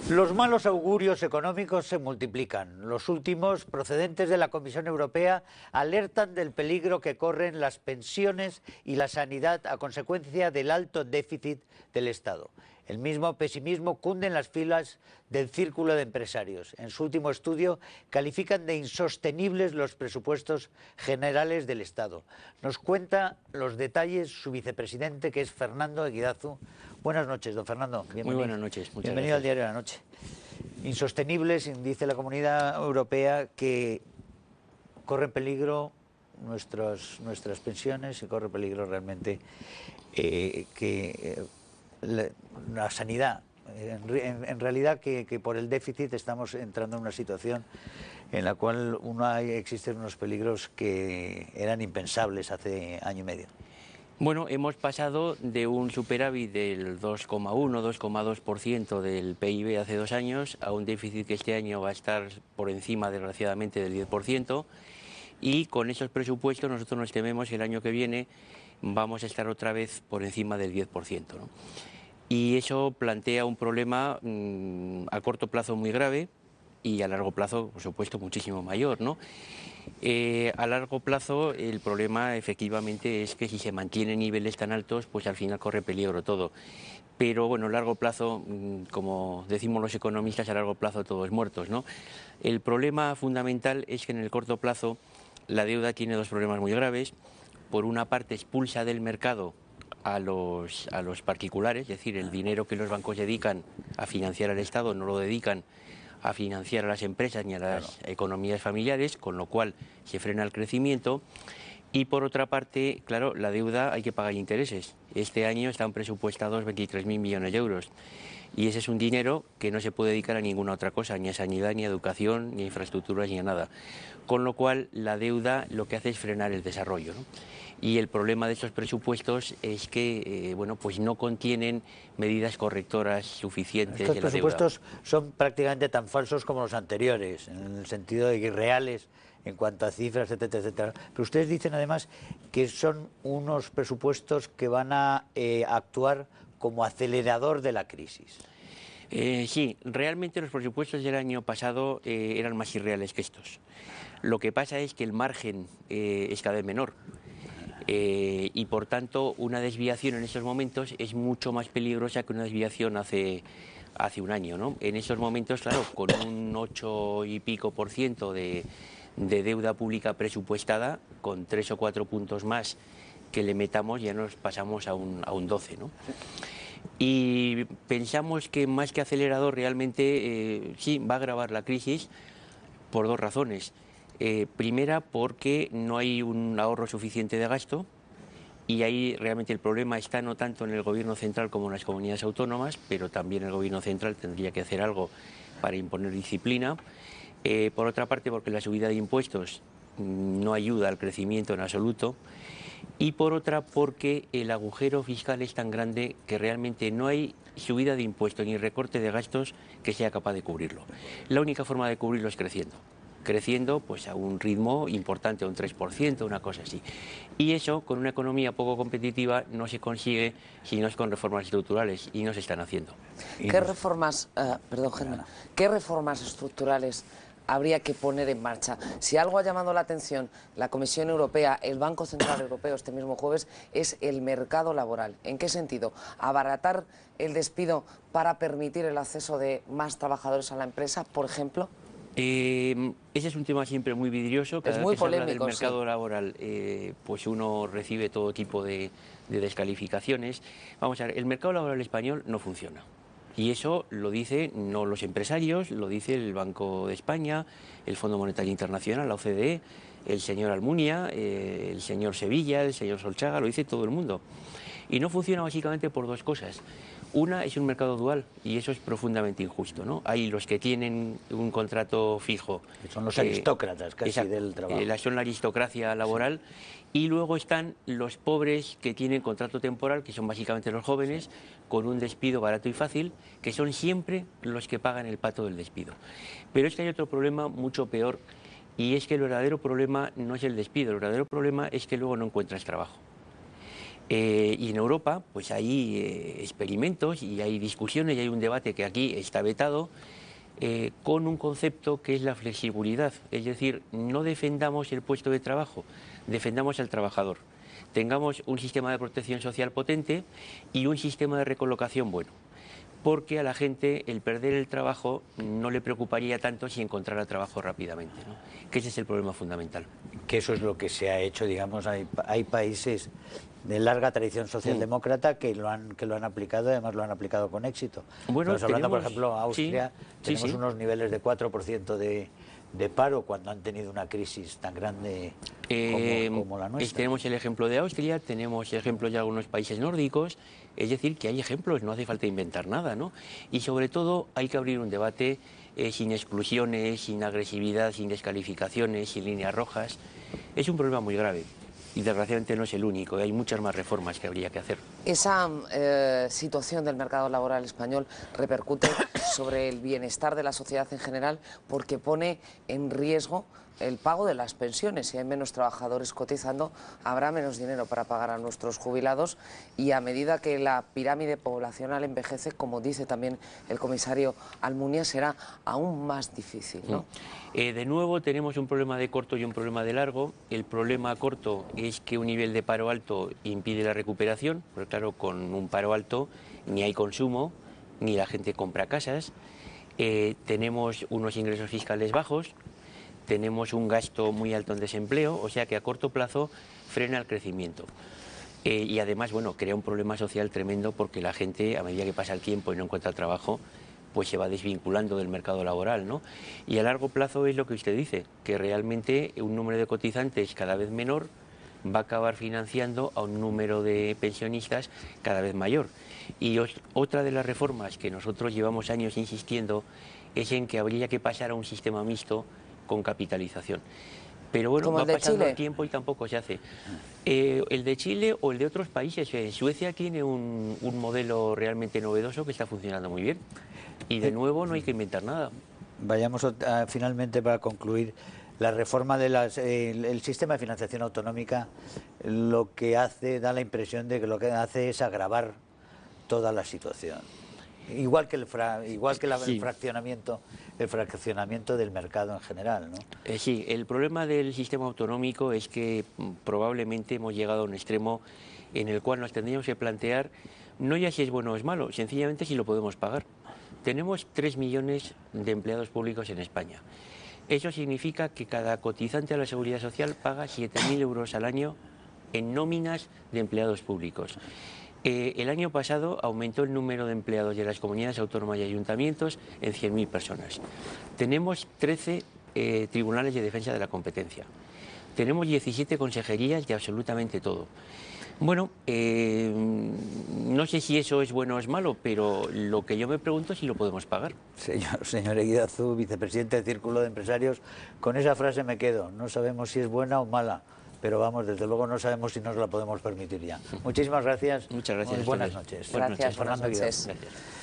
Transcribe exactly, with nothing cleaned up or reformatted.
Los malos augurios económicos se multiplican. Los últimos, procedentes de la Comisión Europea, alertan del peligro que corren las pensiones y la sanidad a consecuencia del alto déficit del Estado. El mismo pesimismo cunde en las filas del círculo de empresarios. En su último estudio califican de insostenibles los presupuestos generales del Estado. Nos cuenta los detalles su vicepresidente, que es Fernando Eguidazu. Buenas noches, don Fernando. Bienvenido. Muy buenas noches. Muchas Bienvenido gracias. al Diario de la Noche. Insostenibles, dice la Comunidad Europea, que corre peligro nuestras, nuestras pensiones y corre peligro realmente eh, que eh, la, la sanidad. En, en, en realidad que, que por el déficit estamos entrando en una situación en la cual uno hay, existen unos peligros que eran impensables hace año y medio. Bueno, hemos pasado de un superávit del dos coma uno, dos coma dos por ciento del P I B hace dos años a un déficit que este año va a estar por encima, desgraciadamente, del diez por ciento, y con esos presupuestos nosotros nos tememos que el año que viene vamos a estar otra vez por encima del diez por ciento, ¿no? Y eso plantea un problema mmm, a corto plazo muy grave y a largo plazo, por supuesto, muchísimo mayor, ¿no? Eh, a largo plazo el problema efectivamente es que si se mantienen niveles tan altos, pues al final corre peligro todo. Pero bueno, a largo plazo, como decimos los economistas, a largo plazo todo es muertos, ¿no? El problema fundamental es que en el corto plazo la deuda tiene dos problemas muy graves. Por una parte, expulsa del mercado a los, a los particulares, es decir, el dinero que los bancos dedican a financiar al Estado no lo dedican a financiar a las empresas ni a las claro. economías familiares, con lo cual se frena el crecimiento. Y por otra parte, claro, la deuda hay que pagar intereses. Este año están presupuestados veintitrés mil millones de euros y ese es un dinero que no se puede dedicar a ninguna otra cosa, ni a sanidad, ni a educación, ni a infraestructuras, ni a nada. Con lo cual, la deuda lo que hace es frenar el desarrollo, ¿no? Y el problema de estos presupuestos es que eh, bueno, pues no contienen medidas correctoras suficientes. Estos de la presupuestos deuda. son prácticamente tan falsos como los anteriores, en el sentido de irreales en cuanto a cifras, etcétera, etcétera. Pero ustedes dicen además que son unos presupuestos que van a eh, actuar como acelerador de la crisis. Eh, sí, realmente los presupuestos del año pasado eh, eran más irreales que estos. Lo que pasa es que el margen eh, es cada vez menor. Eh, y por tanto una desviación en estos momentos es mucho más peligrosa que una desviación hace, hace un año, ¿no? En estos momentos, claro, con un ocho y pico por ciento de, de deuda pública presupuestada, con tres o cuatro puntos más que le metamos ya nos pasamos a un, a un doce, ¿no? Y pensamos que más que acelerador realmente eh, sí va a agravar la crisis por dos razones. Eh, primera, porque no hay un ahorro suficiente de gasto y ahí realmente el problema está no tanto en el gobierno central como en las comunidades autónomas, pero también el gobierno central tendría que hacer algo para imponer disciplina. Eh, por otra parte, porque la subida de impuestos no ayuda al crecimiento en absoluto. Y por otra, porque el agujero fiscal es tan grande que realmente no hay subida de impuestos ni recorte de gastos que sea capaz de cubrirlo. La única forma de cubrirlo es creciendo. creciendo pues a un ritmo importante, a un tres por ciento, una cosa así. Y eso, con una economía poco competitiva, no se consigue si no es con reformas estructurales, y no se están haciendo. ¿Qué reformas, uh, perdón, Germán, qué reformas estructurales habría que poner en marcha? Si algo ha llamado la atención la Comisión Europea, el Banco Central Europeo este mismo jueves, es el mercado laboral. ¿En qué sentido? ¿Abaratar el despido para permitir el acceso de más trabajadores a la empresa, por ejemplo? Eh, ese es un tema siempre muy vidrioso. Cada es muy vez que polémico, se habla del mercado sí. laboral, eh, pues uno recibe todo tipo de, de descalificaciones. Vamos a ver, el mercado laboral español no funciona. Y eso lo dicen no los empresarios, lo dice el Banco de España, el Fondo Monetario Internacional, la O C D E, el señor Almunia, eh, el señor Sevilla, el señor Solchaga, lo dice todo el mundo. Y no funciona básicamente por dos cosas. Una es un mercado dual y eso es profundamente injusto, ¿no? Hay los que tienen un contrato fijo. Son los eh, aristócratas casi exacto, del trabajo. Eh, son la aristocracia laboral. Sí. Y luego están los pobres que tienen contrato temporal, que son básicamente los jóvenes, sí, con un despido barato y fácil, que son siempre los que pagan el pato del despido. Pero es que hay otro problema mucho peor, y es que el verdadero problema no es el despido, el verdadero problema es que luego no encuentras trabajo. Eh, y en Europa pues hay eh, experimentos y hay discusiones y hay un debate que aquí está vetado eh, con un concepto que es la flexibilidad. Es decir, no defendamos el puesto de trabajo, defendamos al trabajador. Tengamos un sistema de protección social potente y un sistema de recolocación bueno. Porque a la gente el perder el trabajo no le preocuparía tanto si encontrara trabajo rápidamente, ¿no? Que ese es el problema fundamental. Que eso es lo que se ha hecho, digamos, hay, hay países de larga tradición socialdemócrata que lo han que lo han aplicado, además lo han aplicado con éxito. Bueno, Estamos hablando, tenemos, por ejemplo, Austria, sí, tenemos sí, sí. unos niveles de cuatro por ciento de, de paro cuando han tenido una crisis tan grande como, Eh, como la nuestra. Tenemos el ejemplo de Austria, tenemos ejemplos de algunos países nórdicos, es decir, que hay ejemplos, no hace falta inventar nada, ¿no? Y sobre todo hay que abrir un debate eh, sin exclusiones, sin agresividad, sin descalificaciones, sin líneas rojas. Es un problema muy grave y desgraciadamente no es el único, hay muchas más reformas que habría que hacer. Esa eh, situación del mercado laboral español repercute sobre el bienestar de la sociedad en general porque pone en riesgo el pago de las pensiones. Si hay menos trabajadores cotizando, habrá menos dinero para pagar a nuestros jubilados y a medida que la pirámide poblacional envejece, como dice también el comisario Almunia, será aún más difícil, ¿no? Eh, de nuevo tenemos un problema de corto y un problema de largo. El problema corto es que un nivel de paro alto impide la recuperación, porque claro, con un paro alto ni hay consumo, ni la gente compra casas, eh, tenemos unos ingresos fiscales bajos, tenemos un gasto muy alto en desempleo, o sea que a corto plazo frena el crecimiento. Eh, y además, bueno, crea un problema social tremendo porque la gente, a medida que pasa el tiempo y no encuentra trabajo, pues se va desvinculando del mercado laboral, ¿no? Y a largo plazo es lo que usted dice, que realmente un número de cotizantes cada vez menor va a acabar financiando a un número de pensionistas cada vez mayor. Y os, otra de las reformas que nosotros llevamos años insistiendo es en que habría que pasar a un sistema mixto con capitalización. Pero bueno, va pasando el tiempo y tampoco se hace. Eh, el de Chile o el de otros países. Eh, Suecia tiene un, un modelo realmente novedoso que está funcionando muy bien. Y de nuevo no hay que inventar nada. Vayamos a, finalmente para concluir. La reforma del eh, sistema de financiación autonómica lo que hace, da la impresión de que lo que hace es agravar toda la situación. Igual que el, fra, igual que la, sí. el fraccionamiento el fraccionamiento del mercado en general, ¿no? Eh, sí, el problema del sistema autonómico es que probablemente hemos llegado a un extremo en el cual nos tendríamos que plantear no ya si es bueno o es malo, sencillamente si lo podemos pagar. Tenemos tres millones de empleados públicos en España. Eso significa que cada cotizante a la Seguridad Social paga siete mil euros al año en nóminas de empleados públicos. Eh, el año pasado aumentó el número de empleados de las comunidades autónomas y ayuntamientos en cien mil personas. Tenemos trece eh, tribunales de defensa de la competencia. Tenemos diecisiete consejerías de absolutamente todo. Bueno, eh, no sé si eso es bueno o es malo, pero lo que yo me pregunto es si lo podemos pagar. Señor, señor Eguidazu, vicepresidente del Círculo de Empresarios, con esa frase me quedo. No sabemos si es buena o mala, pero vamos, desde luego no sabemos si nos la podemos permitir ya. Muchísimas gracias. Muchas gracias. Muy buenas noches. Gracias, buenas Fernando noches. Gracias.